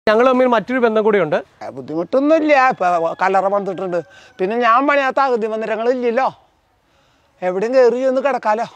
ഞങ്ങൾ തമ്മിൽ മറ്റൊരു ബന്ധം കൂടിയുണ്ട്. ബുദ്ധിമുട്ടൊന്നുമില്ല. കല്ലറ പണിതിട്ടുണ്ട്. പിന്നെ ഞാൻ പണിയാത്ത അഗതി മന്ദിരങ്ങളില്ലല്ലോ. എവിടെയും കയറി ചെന്ന് കിടക്കാലോ.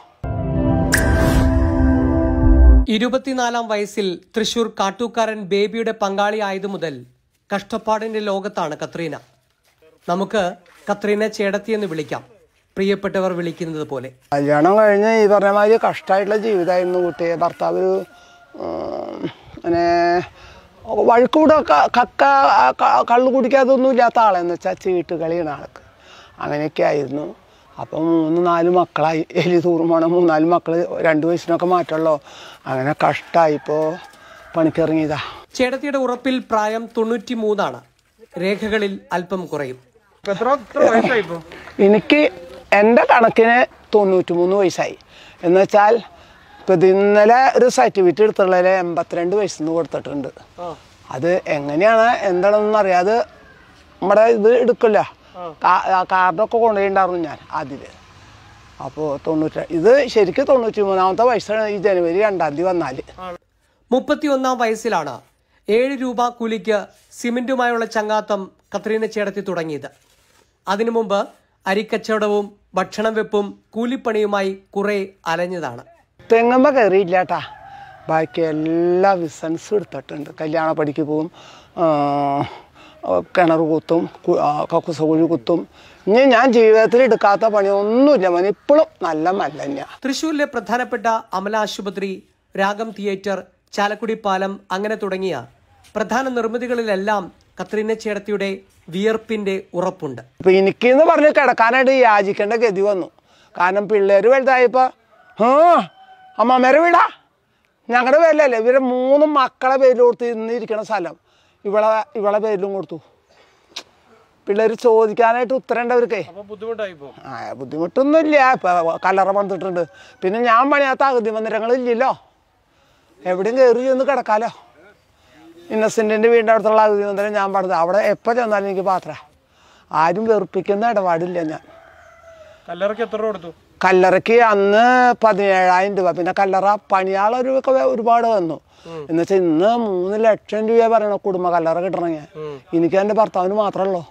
24-ാം വയസ്സിൽ തൃശൂർ കാട്ടൂക്കാരൻ ബേബിയുടെ പങ്കാളിയായതു മുതൽ കഷ്ടപ്പാടിന്റെ ലോകത്താണ് കത്രീന. നമുക്ക് കത്രീന ചേടത്തി എന്ന് വിളിക്കാം, പ്രിയപ്പെട്ടവർ വിളിക്കുന്നത് പോലെ. കല്യാണം കഴിഞ്ഞ് ഈ പറഞ്ഞ മാതിരി കഷ്ടമായിട്ടുള്ള ജീവിതമായിരുന്നു കുട്ടിയെ. ഭർത്താവ് അങ്ങനെ വഴുക്കൂടെ കള്ളു കുടിക്കാതൊന്നും ഇല്ലാത്ത ആളെന്ന് വെച്ചാൽ ചീട്ട് കളിയാണ് ആൾക്ക്. അങ്ങനെയൊക്കെ ആയിരുന്നു. അപ്പം 3-4 മക്കളായി. എലി തൂറുമാണ് 3-4 മക്കൾ 2 വയസ്സിനൊക്കെ മാറ്റമുള്ളൂ. അങ്ങനെ കഷ്ടമായിപ്പോൾ പണിക്കിറങ്ങിയതാ. ചേടത്തിയുടെ ഉറപ്പിൽ പ്രായം 93 രേഖകളിൽ അല്പം കുറയും. എനിക്ക് എൻ്റെ കണക്കിന് 93 വയസ്സായി. എന്ന് വെച്ചാൽ ഇപ്പം ഇന്നലെ ഒരു സർട്ടിഫിക്കറ്റ് എടുത്തുള്ളതിൽ 82 വയസ്സിന് കൊടുത്തിട്ടുണ്ട്. അത് എങ്ങനെയാണ് എന്താണെന്നൊന്നും അറിയാതെ നമ്മുടെ ഇത് എടുക്കില്ല. കാർഡൊക്കെ കൊണ്ടുപോയിട്ടുണ്ടായിരുന്നു ഞാൻ അതിൽ. അപ്പോൾ 90 ഇത് ശരിക്കും 93-ാമത്തെ വയസ്സാണ് ഈ ജനുവരി 2-ാം തീയതി വന്നാൽ. 31-ാം വയസ്സിലാണ് 7 രൂപ കൂലിക്ക് സിമെന്റുമായുള്ള ചങ്ങാത്തം കത്രീന ചേടത്തി തുടങ്ങിയത്. അതിനു മുമ്പ് അരിക്കച്ചവടവും ഭക്ഷണം വെപ്പും കൂലിപ്പണിയുമായി കുറെ അലഞ്ഞതാണ്. തെങ്ങുമ്പ കയറിയില്ല കേട്ടാ. ബാക്കി എല്ലാ ബിസിനസ്സും എടുത്തിട്ടുണ്ട്. കല്യാണ പണിക്ക് പോവും, കിണർ കുത്തും, കക്കുസ കുഴി കുത്തും. ഇനി ഞാൻ ജീവിതത്തിൽ എടുക്കാത്ത പണിയൊന്നുമില്ല. മോൻ ഇപ്പോഴും നല്ല മല്ലഞ്ഞ. തൃശ്ശൂരിലെ പ്രധാനപ്പെട്ട അമല ആശുപത്രി, രാഗം തിയേറ്റർ, ചാലക്കുടി പാലം അങ്ങനെ തുടങ്ങിയ പ്രധാന നിർമ്മിതികളിലെല്ലാം കത്രീന ചേടത്തിയുടെ വിയർപ്പിന്റെ ഉറപ്പുണ്ട്. ഇപ്പം എനിക്കെന്ന് പറഞ്ഞ് കിടക്കാനായിട്ട് യാചിക്കേണ്ട ഗതി വന്നു. കാരണം പിള്ളേർ വലുതായപ്പോൾ അമ്മമ്മേരെ വീടാ ഞങ്ങളുടെ പേരിലല്ലേ. ഇവരെ 3 മക്കളെ പേരിൽ കൊടുത്ത് ഇന്നിരിക്കണ സ്ഥലം ഇവളെ പേരിലും കൊടുത്തു. പിള്ളേർ ചോദിക്കാനായിട്ട് ഉത്തരേണ്ടവർക്കേ ബുദ്ധിമുട്ടൊന്നുമില്ല. കല്ലറ പണിതിട്ടുണ്ട്. പിന്നെ ഞാൻ പണിയാത്ത അഗതി മന്ദിരങ്ങളില്ലല്ലോ. എവിടെയും കയറി ചെന്ന് കിടക്കാലോ. ഇന്നസെൻറ്റിൻ്റെ വീടിൻ്റെ അടുത്തുള്ള അഗതി മന്ദിരം ഞാൻ പണിത്. അവിടെ എപ്പോൾ ചെന്നാലും എനിക്ക് പാത്ര. ആരും വെറുപ്പിക്കുന്ന ഇടപാടില്ല ഞാൻ. കല്ലറയ്ക്ക് എത്ര രൂപ കൊടുത്തു? കല്ലറയ്ക്ക് അന്ന് 17,000 രൂപ. പിന്നെ കല്ലറ പണിയാളൊക്കെ ഒരുപാട് വന്നു. എന്ന് വെച്ചാൽ ഇന്ന് 3 ലക്ഷം രൂപ പറയണ കുടുംബ കല്ലറ കിട്ടണമെങ്കിൽ. എനിക്ക് എൻ്റെ ഭർത്താവിന് മാത്രമല്ലോ.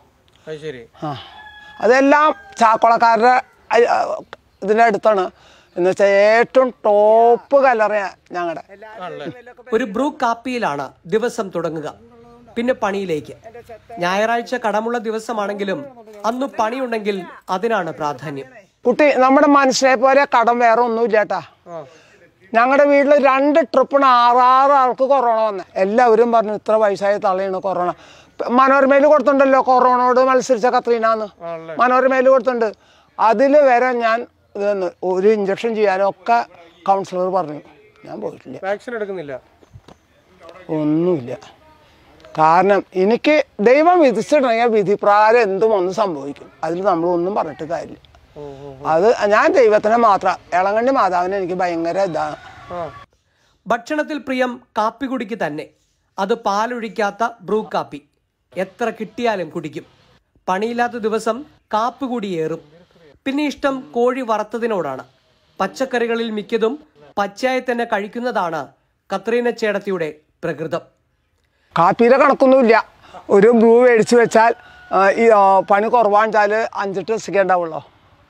അതെല്ലാം ചാക്കുളക്കാരുടെ ഇതിൻ്റെ അടുത്താണ്. എന്ന് വെച്ചാൽ ഏറ്റവും ടോപ്പ് കല്ലറയാണ് ഞങ്ങളുടെ. ഒരു ബ്രൂ കാപ്പിയിലാണ് ദിവസം തുടങ്ങുക, പിന്നെ പണിയിലേക്ക്. ഞായറാഴ്ച കടമുള്ള ദിവസമാണെങ്കിലും അന്ന് പണിയുണ്ടെങ്കിൽ അതിനാണ് പ്രാധാന്യം. കുട്ടി, നമ്മുടെ മനുഷ്യനെ പോലെ കടം വേറെ ഒന്നുമില്ല കേട്ടാ. ഞങ്ങളുടെ വീട്ടിൽ 2 ട്രിപ്പിന് 6 ആൾക്ക് കൊറോണ വന്നേ. എല്ലാവരും പറഞ്ഞു ഇത്ര വയസ്സായ തള്ളയാണ് കൊറോണ. മനോരമയിൽ കൊടുത്തിട്ടുണ്ടല്ലോ കൊറോണയോട് മത്സരിച്ച കത്രീനാന്ന്. മനോരമയിൽ കൊടുത്തിട്ടുണ്ട്. അതിൽ വരെ ഞാൻ ഒരു ഇഞ്ചക്ഷൻ ചെയ്യാനൊക്കെ കൗൺസിലർ പറഞ്ഞു. ഞാൻ പോയിട്ടില്ല. വാക്സിൻ എടുക്കുന്നില്ല, ഒന്നുമില്ല. കാരണം എനിക്ക് ദൈവം വിധിച്ചിട്ടുണ്ടെങ്കിൽ വിധിപ്രകാരം എന്തും ഒന്ന് സംഭവിക്കും. അതിൽ നമ്മളൊന്നും പറഞ്ഞിട്ട് കാര്യമില്ല. അത് ഞാൻ ദൈവത്തിനെ മാത്രം. ഇളങ്കണ്ണി മാതാവിനെ എനിക്ക് ഭയങ്കര ഇതാണ്. ഭക്ഷണത്തിൽ പ്രിയം കാപ്പി കുടിക്ക് തന്നെ. അത് പാലൊഴിക്കാത്ത ബ്രൂ കാപ്പി. എത്ര കിട്ടിയാലും കുടിക്കും. പണിയില്ലാത്ത ദിവസം കാപ്പി കൂടിയേറും. പിന്നെ ഇഷ്ടം കോഴി വറുത്തതിനോടാണ്. പച്ചക്കറികളിൽ മിക്കതും പച്ചയായി തന്നെ കഴിക്കുന്നതാണ് കത്രീന ചേടത്തിയുടെ പ്രകൃതം. കാപ്പിയുടെ കണക്കൊന്നുമില്ല. ഒരു ബ്രൂ മേടിച്ച് വെച്ചാൽ ഈ പണി കുറവാണെച്ചാൽ 5-8 ദിവസമൊക്കെ ഉണ്ടാവുള്ളൂ.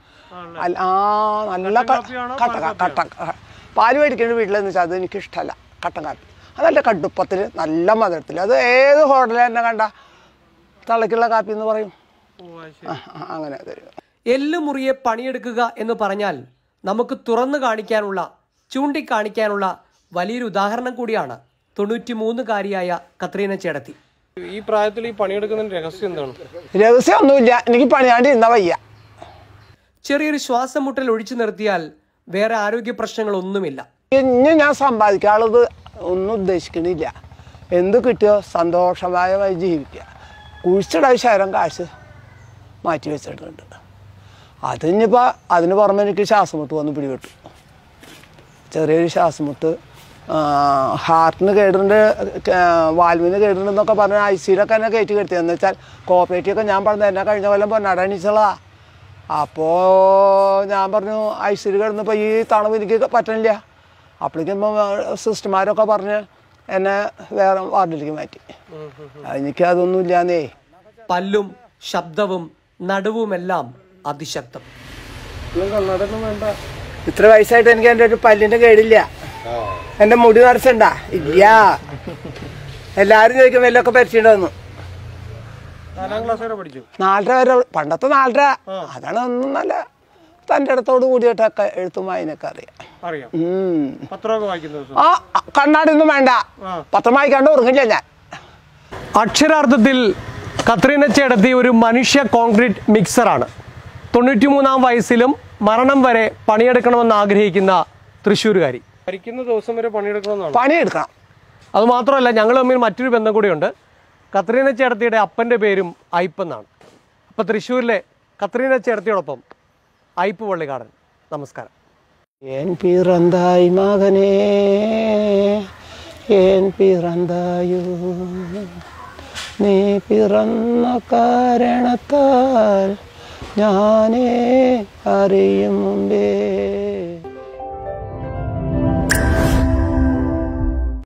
നല്ല കട്ട പാല് മേടിക്കേണ്ട വീട്ടിലെന്ന് വെച്ചാൽ അത് എനിക്കിഷ്ടമല്ല. കട്ടൻ കാപ്പി അത് നല്ല കടുപ്പത്തിൽ നല്ല മധുരത്തിൽ. അത് ഏത് ഹോട്ടലിൽ തന്നെ കണ്ട തളയ്ക്കുള്ള കാപ്പി എന്ന് പറയും. അങ്ങനെ തരും. എല്ലു മുറിയെ പണിയെടുക്കുക എന്ന് പറഞ്ഞാൽ നമുക്ക് തുറന്നു കാണിക്കാനുള്ള, ചൂണ്ടിക്കാണിക്കാനുള്ള വലിയൊരു ഉദാഹരണം കൂടിയാണ് 93-കാരിയായ കത്രീന ചേടത്തി. ഈ പ്രായത്തിൽ ഈ പണിയെടുക്കുന്നതിന് രഹസ്യം എന്താണ്? രഹസ്യം ഒന്നുമില്ല. എനിക്ക് പണിയാണ്ട് ഇരുന്ന വയ്യ. ചെറിയൊരു ശ്വാസം മുട്ടൽ ഒഴിച്ചു നിർത്തിയാൽ വേറെ ആരോഗ്യ പ്രശ്നങ്ങളൊന്നുമില്ല. ഇനി ഞാൻ സമ്പാദിക്കാനുള്ളത് ഒന്നും ഉദ്ദേശിക്കണില്ല. എന്ത് കിട്ടിയോ സന്തോഷമായി ജീവിക്കുക. കുഴിച്ചിടാൻ ശരം കാശ് മാറ്റി വെച്ചിട്ടുണ്ട്. അതിനിപ്പോൾ അതിന് പുറമെ എനിക്ക് ശ്വാസമുട്ട് വന്ന് പിടിപെട്ടു. ചെറിയൊരു ശ്വാസമുട്ട്, ഹാർട്ടിന് കേടുണ്ട്, വാൽവിന് കേടുണ്ടെന്നൊക്കെ പറഞ്ഞാൽ ICUലൊക്കെ എന്നെ കയറ്റി കെടുത്തി. എന്ന് വെച്ചാൽ കോപ്പറേറ്റീവൊക്കെ ഞാൻ പറഞ്ഞത് എന്നെ കഴിഞ്ഞ കൊല്ലം പൊന്നാട എണീച്ചുള്ളതാ. അപ്പോൾ ഞാൻ പറഞ്ഞു ICU കിടന്നപ്പോൾ ഈ തണുപ്പ് എനിക്ക് പറ്റണില്ല. അപ്പോഴേക്കും സിസ്റ്റർമാരൊക്കെ പറഞ്ഞ് എന്നെ വേറെ വാർഡിലേക്ക് മാറ്റി. എനിക്കതൊന്നും ഇല്ലാന്നേ. പല്ലും ശബ്ദവും നടുവുമെല്ലാം അതിശക്തം. ഇത്ര വയസ്സായിട്ട് എനിക്ക് എൻ്റെ ഒരു പല്ലിന്റെ കേടില്ല. എന്റെ മുടി നരച്ചുണ്ടാ ഇല്ല. എല്ലാരും ചോദിക്കും വല്ലൊക്കെ പരിചയമുണ്ടെന്ന്. 4ാം ക്ലാസ് വരെ പഠിച്ചു. 4ര വരെ, പണ്ടത്തെ 4ര. അതാണ് ഒന്നും നല്ല തൻ്റെ അടുത്തോട് കൂടിയിട്ടൊക്കെ എഴുത്തും വായനൊക്കെ അറിയാം. ആ കണ്ണാടിയൊന്നും വേണ്ട, പത്രം വായിക്കാണ്ട് ഉറങ്ങില്ല ഞാൻ. അക്ഷരാർത്ഥത്തിൽ കത്രീന ചേട്ടത്തി ഒരു മനുഷ്യ കോൺക്രീറ്റ് മിക്സറാണ്. 93ാം വയസ്സിലും മരണം വരെ പണിയെടുക്കണമെന്ന് ആഗ്രഹിക്കുന്ന തൃശ്ശൂരുകാരി. മരിക്കുന്ന ദിവസം വരെ പണിയെടുക്കണം. അതുമാത്രമല്ല, ഞങ്ങൾ തമ്മിൽ മറ്റൊരു ബന്ധം കൂടിയുണ്ട്. കത്രീന ചേട്ടത്തിയുടെ അപ്പൻ്റെ പേരും ഐപ്പെന്നാണ്. അപ്പോൾ തൃശ്ശൂരിലെ കത്രീന ചേട്ടത്തിയോടൊപ്പം ഐപ്പ് പള്ളിക്കാടൻ. നമസ്കാരം. ഏൻ പിറந்தாய் മകനേ, ഏൻ പിറந்தாയോ, നീ പിറന്ന കാരണത്താൽ ഞാനേ അറിയും മുമ്പേ.